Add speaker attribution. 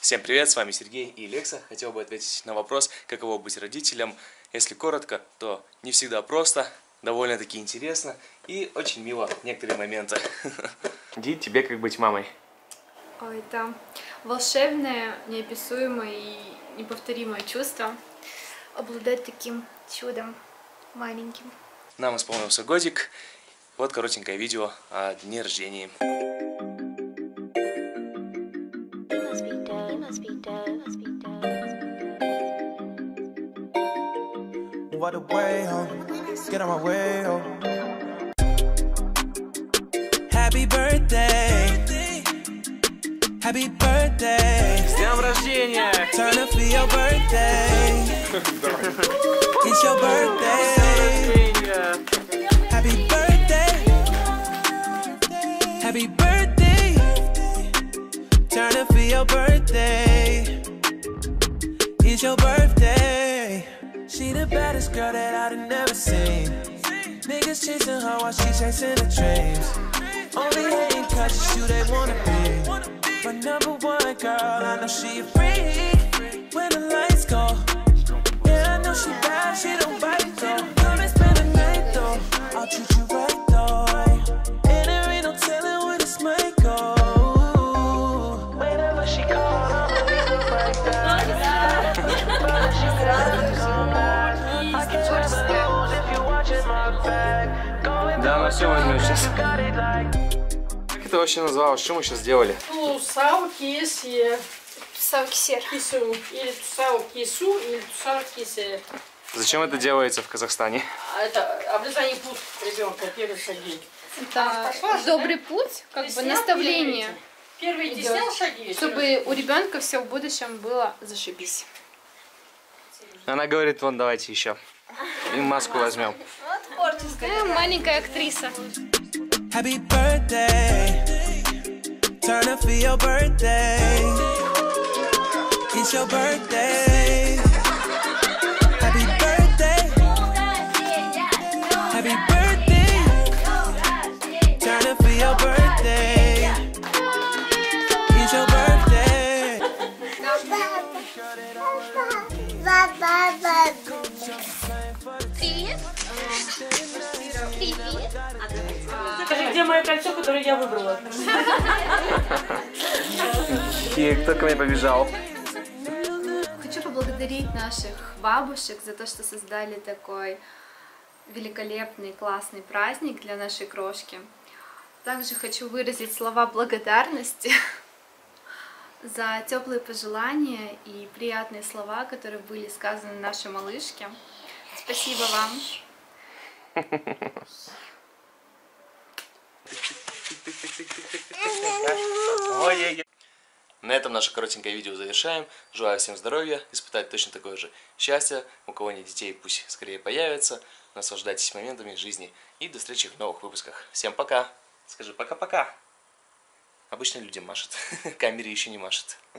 Speaker 1: Всем привет, с вами Сергей и Лекса. Хотел бы ответить на вопрос, каково быть родителем. Если коротко, то не всегда просто, довольно-таки интересно и очень мило в некоторые моменты. Ди, тебе как быть мамой?
Speaker 2: Ой, это волшебное, неописуемое и неповторимое чувство обладать таким чудом маленьким.
Speaker 1: Нам исполнился годик. Вот коротенькое видео о дне рождения.
Speaker 3: What a way home, get on my way home. Happy birthday, happy birthday.
Speaker 1: С днем рождения!
Speaker 3: Turn up for your birthday. It's your birthday. Happy birthday, happy birthday. Turn up for your birthday. It's your birthday. She the baddest girl that I've never seen. Niggas chasing her while she chasing the dreams. Only hating cause she who they wanna be. My number one girl, I know she a freak. When the lights go, yeah, I know she bad, she don't bite though. Come and spend the night though, I'll treat you right though. And there ain't no telling where this might go. Whenever she calls, I'ma leave her right there. But she got
Speaker 1: Да, на все возьмем сейчас. Как это вообще называлось? Что мы сейчас делали?
Speaker 4: Тусау кисе.
Speaker 2: Тусау кисер.
Speaker 4: Кису. Или тусау кису, или тусау кисе.
Speaker 1: Зачем это делается в Казахстане?
Speaker 4: Это обрезание путь ребенка, первый шаги.
Speaker 2: Это добрый путь, как бы наставление.
Speaker 4: Первый ты снял шаги.
Speaker 2: Чтобы у ребенка все в будущем было зашибись.
Speaker 1: Она говорит, вон, давайте еще. И маску возьмем.
Speaker 2: Маленькая актриса.
Speaker 3: Happy birthday. Turn up for your birthday. It's your birthday. Happy birthday. Happy birthday. Turn up for your birthday. It's your birthday.
Speaker 2: Привет. Привет.
Speaker 4: Скажи, где мое кольцо, которое я выбрала?
Speaker 1: И кто ко мне побежал?
Speaker 2: Хочу поблагодарить наших бабушек за то, что создали такой великолепный, классный праздник для нашей крошки. Также хочу выразить слова благодарности за теплые пожелания и приятные слова, которые были сказаны нашей малышке. Спасибо вам.
Speaker 1: На этом наше коротенькое видео завершаем. Желаю всем здоровья, испытать точно такое же счастье. У кого нет детей, пусть скорее появятся. Наслаждайтесь моментами жизни. И до встречи в новых выпусках. Всем пока. Скажи пока-пока. Обычно люди машут. Камере еще не машет.